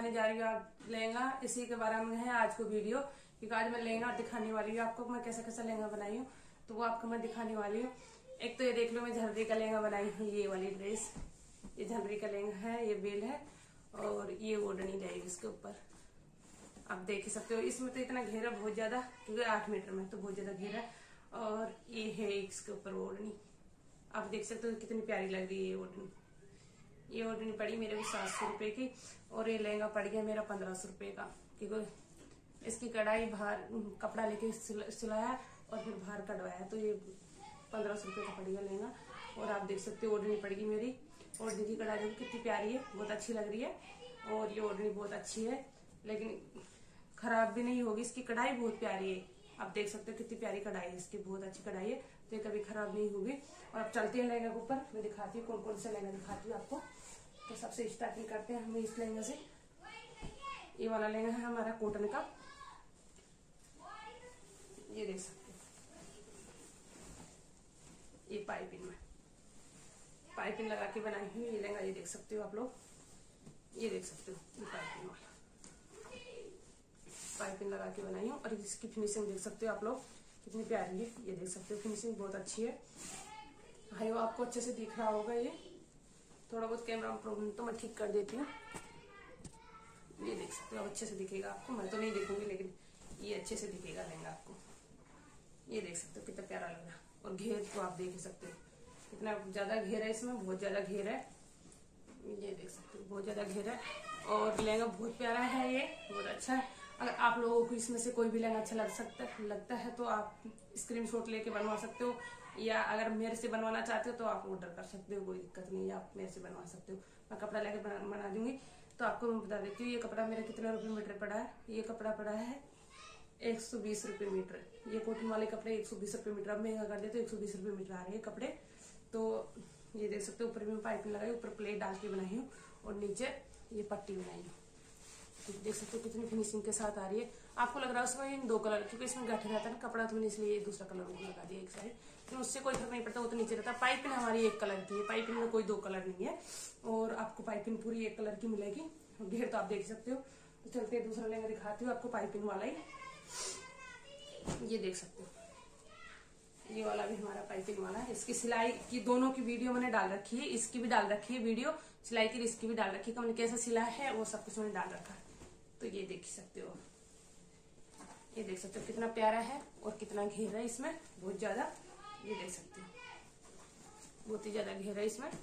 दिखाने जा रही हूँ आप लहंगा, इसी के बारे में है आज को वीडियो। क्योंकि आज मैं लहंगा दिखाने वाली हूँ आपको, मैं कैसा कैसा लहंगा बनाई हूँ तो वो आपको मैं दिखाने वाली हूँ। एक तो ये देख लो, मैं झलरी का लहंगा बनाई हूँ। ये वाली ड्रेस, ये झलरी का लहंगा है, ये बेल है और ये ओढ़नी जाएगी इसके ऊपर। आप देख ही सकते हो, इसमें तो इतना घेरा बहुत ज्यादा, क्योंकि 8 मीटर में तो बहुत ज्यादा घेरा है। और ये है इसके ऊपर ओढ़नी, आप देख सकते हो कितनी प्यारी लग रही है ये ओढ़नी। ये ओढ़नी पड़ी मेरे को 700 रुपए की और ये लहंगा पड़ गया मेरा 1500 रुपए का। क्योंकि इसकी कढ़ाई बाहर कपड़ा लेके सिलाया और फिर बाहर कटवाया, तो ये 1500 रुपए का पड़ गया लहंगा। और आप देख सकते हो ओढ़नी पड़ेगी मेरी। ओढ़नी की कढ़ाई देखो कितनी प्यारी है, बहुत अच्छी लग रही है। और ये ओढ़नी बहुत अच्छी है, लेकिन खराब भी नहीं होगी, इसकी कढ़ाई बहुत प्यारी है। आप देख सकते हो कितनी प्यारी कढ़ाई है इसकी, बहुत अच्छी कढ़ाई है, तो ये कभी खराब नहीं होगी। और अब चलते हैं लहंगे के ऊपर, मैं दिखाती हूँ कौन कौन सा लहंगा दिखाती हूँ आपको। तो सबसे स्टार्टिंग करते हैं हम इस लहंगे से। ये वाला लहंगा है हमारा कॉटन का, ये देख सकते हो। ये पाइपिंग लगा के बनाई हुई ये लहंगा, ये देख सकते हो आप लोग, ये देख सकते हो। ये पाइपिंग वाला पाइपिंग लगा के बनाई हूँ। और इसकी फिनिशिंग देख सकते हो आप लोग कितनी प्यारी है, ये देख सकते हो फिनिशिंग बहुत अच्छी है। भाई वो आपको अच्छे से दिख रहा होगा, ये थोड़ा बहुत कैमरा में प्रॉब्लम तो मैं ठीक कर देती हूँ। ये देख सकते हो, अच्छे से दिखेगा आपको, मैं तो नहीं देखूंगी लेकिन ये अच्छे से दिखेगा लहंगा आपको। ये देख सकते हो कितना प्यारा लग रहा है। और घेर तो आप देख ही सकते हो कितना ज्यादा घेर है इसमें, बहुत ज्यादा घेर है। ये देख सकते हो बहुत ज्यादा घेर है और लहंगा बहुत प्यारा है, ये बहुत अच्छा है। अगर आप लोगों को इसमें से कोई भी लहंगा अच्छा लगता है तो आप स्क्रीनशॉट लेके बनवा सकते हो, या अगर मेरे से बनवाना चाहते हो तो आप ऑर्डर कर सकते हो, कोई दिक्कत नहीं है, आप मेरे से बनवा सकते हो। मैं कपड़ा लेके बना दूंगी। तो आपको मैं बता देती हूँ ये कपड़ा मेरा कितना रुपये मीटर पड़ा है। ये कपड़ा पड़ा है 120 रुपये मीटर। ये कॉटन वाले कपड़े 120 रुपये मीटर, अब महंगा कर दे तो 120 रुपये मीटर आ रहे हैं कपड़े। तो ये देख सकते हो, ऊपर भी पाइपिंग लगाई, ऊपर प्लेट डाल के बनाई हूँ और नीचे ये पट्टी बनाई हूँ। तो देख सकते हो कितनी फिनिशिंग के साथ आ रही है। आपको लग रहा है उसमें इन 2 कलर, क्योंकि इसमें गठे रहता है ना कपड़ा, तो मैंने इसलिए दूसरा कलर लगा दिया एक साइड, तो उससे कोई फर्क नहीं पड़ता, वो तो नीचे रहता है। पाइपिंग हमारी 1 कलर की है, पाइपिंग में कोई 2 कलर नहीं है और आपको पाइपिंग पूरी 1 कलर की मिलेगी। घेर तो आप देख सकते हो। तो चलते हैं दूसरा लहंगा दिखाती हूँ आपको, पाइपिंग वाला ही। ये देख सकते हो, ये वाला भी हमारा पाइपिंग वाला है। इसकी सिलाई की दोनों की वीडियो मैंने डाल रखी है, इसकी भी डाल रखी है वीडियो सिलाई की, इसकी भी डाल रखी है, मैंने कैसा सिला है वो सब कुछ मैंने डाल रखा है। तो ये देख सकते हो, ये देख सकते हो कितना प्यारा है और कितना घेर है इसमें, बहुत ज्यादा। ये देख सकते हो बहुत ही ज्यादा घेर है इसमें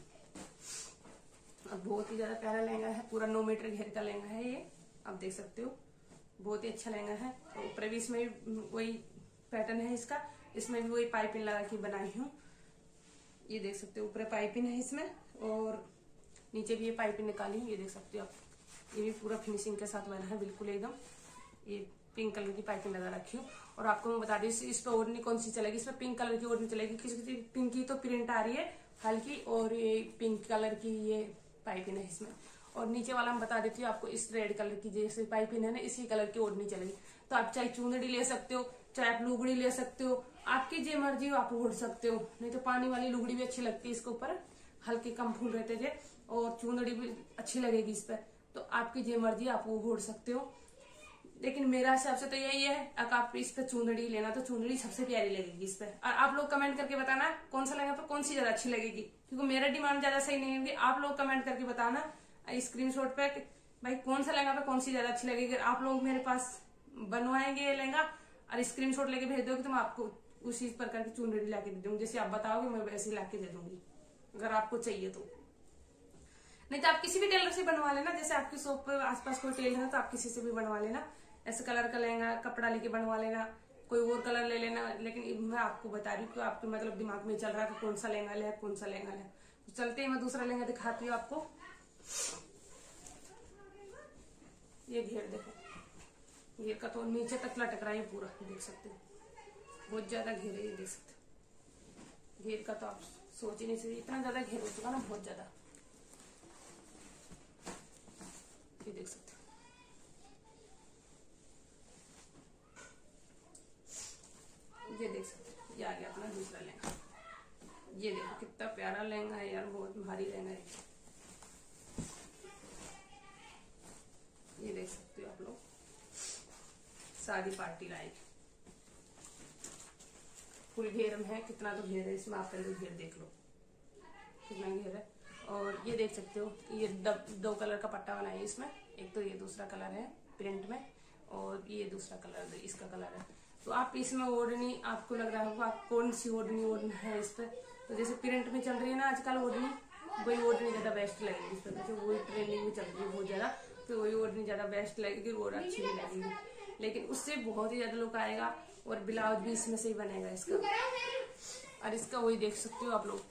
और बहुत ही ज्यादा प्यारा लहंगा है। पूरा 9 मीटर घेर का लहंगा है ये, आप देख सकते हो, बहुत ही अच्छा लहंगा है। और ऊपर भी इसमें वही पैटर्न है इसका, इसमें भी वही पाइपिंग लगा के बनाई हूँ। ये देख सकते हो ऊपर पाइपिंग है इसमें और नीचे भी ये पाइपिंग निकाली हूँ, ये देख सकते हो आप। ये भी पूरा फिनिशिंग के साथ बना है बिल्कुल एकदम। ये पिंक कलर की पाइपिंग लगा रखी हूँ। और आपको मैं बता दी इस पे ओढ़नी कौन सी चलेगी, इसमें पिंक कलर की ओढ़नी चलेगी। किसी पिंक की तो प्रिंट आ रही है हल्की, और ये पिंक कलर की ये पाइपिंग है इसमें। और नीचे वाला मैं बता देती हूँ आपको, इस रेड कलर की जैसे पाइपिंग है ना, इसी कलर की ओढ़नी चलेगी। तो आप चाहे चुंदड़ी ले सकते हो, चाहे आप लुगड़ी ले सकते हो, आपकी जो मर्जी हो आप ओढ़ सकते हो। नहीं तो पानी वाली लुगड़ी भी अच्छी लगती है इसके ऊपर, हल्के कम फूल रहते थे, और चुंदड़ी भी अच्छी लगेगी इस पर। तो आपकी जो मर्जी आप वो ओढ़ सकते हो। लेकिन मेरा हिसाब से तो यही है, अगर आप इस पे चुंदड़ी लेना तो चुंदड़ी सबसे प्यारी लगेगी इस पे। और आप लोग कमेंट करके बताना कौन सा लहंगा पर कौन सी ज्यादा अच्छी लगेगी, क्योंकि मेरा डिमांड ज्यादा सही नहीं होगी। आप लोग कमेंट करके बताना स्क्रीनशॉट पे भाई कौन सा लहंगा पे कौन सी ज्यादा अच्छी लगेगी। आप लोग मेरे पास बनवाएंगे ये लहंगा और स्क्रीनशॉट लेके भेज दोगे तो मैं आपको उसी प्रकार की चुनरी ला के दे दूंगी, जैसे आप बताओगे मैं वैसे ला के दे दूंगी, अगर आपको चाहिए तो। नहीं तो आप किसी भी टेलर से बनवा लेना, जैसे आपकी शॉप पर आसपास कोई टेलर है तो आप किसी से भी बनवा लेना। ऐसे कलर का लहंगा कपड़ा लेके बनवा लेना, कोई और कलर ले लेना। लेकिन मैं आपको बता रही हूँ कि आपके मतलब दिमाग में चल रहा है कि कौन सा लहंगा ले, कौन सा लहंगा ले। तो चलते हैं, मैं दूसरा लहंगा दिखाती हूँ आपको। ये घेर देखो, घेर का तो नीचे तक लटक रहा है पूरा, देख सकते हो बहुत ज्यादा घेर है। ये देख सकते हो घेर का तो आप सोच ही नहीं सकते, इतना ज्यादा घेर हो चुका ना, बहुत ज्यादा। ये देख सकते हो, ये देख सकते हो, ये आ गया अपना दूसरा लहंगा। ये देखो कितना प्यारा लहंगा है यार, बहुत भारी लहंगा है। सकते हो आप लोग, शादी पार्टी लाइक। फुल घेर में है, कितना तो घेर है इसमें, आप पहले घेर देख लो कितना घेर है। और ये देख सकते हो, ये दो कलर का पट्टा बना है इसमें, एक तो ये दूसरा कलर है प्रिंट में, और ये दूसरा कलर इसका कलर है। तो आप इसमें ओढ़नी, आपको लग रहा होगा कौन सी ओढ़नी है इस पर, तो जैसे प्रिंट में चल रही है ना आजकल ओढ़नी, वही ओढ़नी ज्यादा बेस्ट लगेगी इस पर, वही ट्रेंडिंग में चल रही है बहुत ज्यादा, तो वही ओढ़नी ज्यादा बेस्ट लगेगी और अच्छी भी लगेगी। लेकिन उससे बहुत ही ज्यादा लुक आएगा, और ब्लाउज भी इसमें से ही बनेगा इसका। और इसका वही देख सकते हो आप लोग,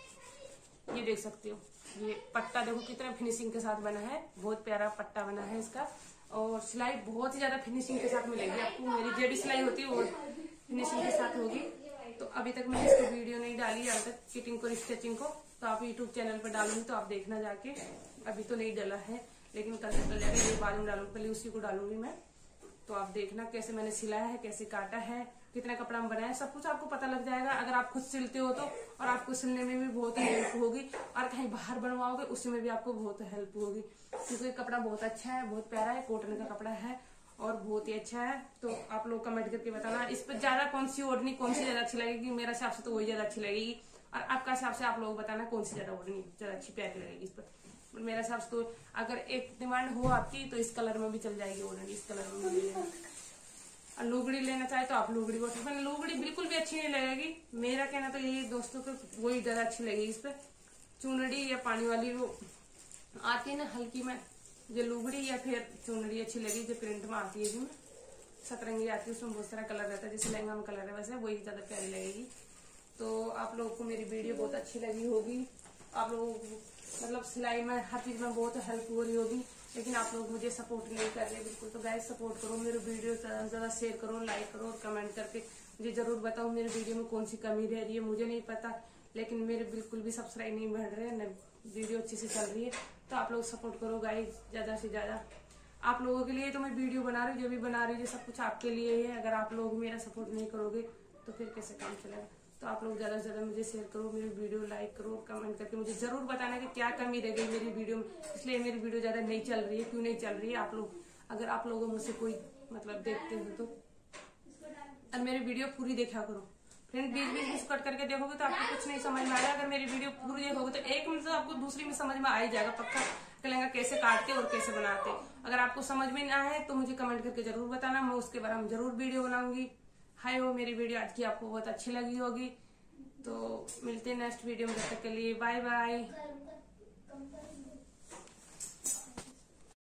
ये देख सकते हो, ये पट्टा देखो कितना फिनिशिंग के साथ बना है, बहुत प्यारा पट्टा बना है इसका। और सिलाई बहुत ही ज्यादा फिनिशिंग के साथ मिलेगी आपको, मेरी जेडी सिलाई होती है वो फिनिशिंग के साथ होगी। तो अभी तक मैंने इसको वीडियो नहीं डाली अब तक, फिटिंग को स्टिचिंग को, तो आप यूट्यूब चैनल पर डालूंगी तो आप देखना जाके, अभी तो नहीं डाला है लेकिन कल से डल जाएगा, ये बाद में डालूंगी, पहले उसी को डालूंगी मैं। तो आप देखना कैसे मैंने सिलाया है, कैसे काटा है, कितना कपड़ा में बनाया है, सब कुछ आपको पता लग जाएगा अगर आप खुद सिलते हो तो। और आपको सिलने में भी बहुत ही हेल्प होगी, और कहीं बाहर बनवाओगे उसमें भी आपको बहुत हेल्प होगी, क्योंकि कपड़ा बहुत अच्छा है, बहुत प्यारा है, कॉटन का कपड़ा है और बहुत ही अच्छा है। तो आप लोग कमेंट करके बताना इस पर ज्यादा कौन सी ओढ़नी कौन सी ज्यादा अच्छी लगेगी। मेरे हिसाब से तो वही ज्यादा अच्छी लगेगी, और आपका हिसाब से आप लोग बताना कौन सी ज्यादा ओढ़नी ज्यादा अच्छी प्यारी लगेगी इस पर। मेरा हिसाब से तो अगर एक डिमांड हो आपकी तो इस कलर में भी चल जाएगी ओढ़नी, इस कलर में भी। और लुगड़ी लेना चाहे तो आप लुगड़ी को, लुगड़ी बिल्कुल भी अच्छी नहीं लगेगी, मेरा कहना तो यही दोस्तों को, वही ज्यादा अच्छी लगेगी इस पर। चुनरी या पानी वाली वो आती है ना हल्की में, जो लुगड़ी या फिर चुनरी अच्छी लगेगी, जो प्रिंट में आती है, जिसमें सतरंगी आती है, उसमें बहुत सारा कलर रहता है, जैसे लहंगा में कलर है वैसे वही ज्यादा प्यारी लगेगी। तो आप लोगों को मेरी वीडियो बहुत अच्छी लगी होगी, आप लोगों को मतलब सिलाई में हर चीज में बहुत हेल्प हो रही होगी, लेकिन आप लोग मुझे सपोर्ट नहीं कर रहे बिल्कुल। तो गाइस सपोर्ट करो, मेरे वीडियो ज्यादा से ज्यादा शेयर करो, लाइक करो और कमेंट करके मुझे जरूर बताओ मेरे वीडियो में कौन सी कमी रह रही है। मुझे नहीं पता, लेकिन मेरे बिल्कुल भी सब्सक्राइब नहीं बढ़ रहे हैं, वीडियो अच्छी से चल रही है। तो आप लोग सपोर्ट करो गाइस ज्यादा से ज्यादा, आप लोगों के लिए तो मैं वीडियो बना रही हूँ, जो भी बना रही हूँ सब कुछ आपके लिए ही है। अगर आप लोग मेरा सपोर्ट नहीं करोगे तो फिर कैसे काम चलेगा। तो आप लोग ज्यादा से ज्यादा मुझे शेयर करो, मेरी वीडियो लाइक करो, कमेंट करके मुझे जरूर बताना कि क्या कमी रह गई मेरी वीडियो में, इसलिए मेरी वीडियो ज्यादा नहीं चल रही है, क्यों नहीं चल रही है। आप लोग अगर आप लोगों मुझसे कोई मतलब देखते हो तो और मेरी वीडियो पूरी देखा करो फ्रेंड, बीच बीच में कट करके देखोगे तो आपको कुछ नहीं समझ में आएगा। अगर मेरी वीडियो पूरी देखोगे तो एक मिनट से आपको दूसरी में समझ में आ ही जाएगा पक्का, लहंगा कैसे काटते और कैसे बनाते। अगर आपको समझ में ना आए तो मुझे कमेंट करके जरूर बताना, मैं उसके बारे में जरूर वीडियो बनाऊंगी। हाय हो, मेरी वीडियो आज की आपको बहुत अच्छी लगी होगी। तो मिलते हैं नेक्स्ट वीडियो में, तब तक के लिए बाय बाय।